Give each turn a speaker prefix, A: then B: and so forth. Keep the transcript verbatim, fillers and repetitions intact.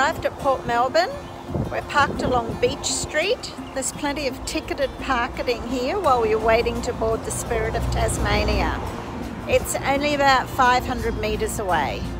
A: arrived at Port Melbourne. We're parked along Beach Street. There's plenty of ticketed parking here while we're waiting to board the Spirit of Tasmania. It's only about five hundred metres away.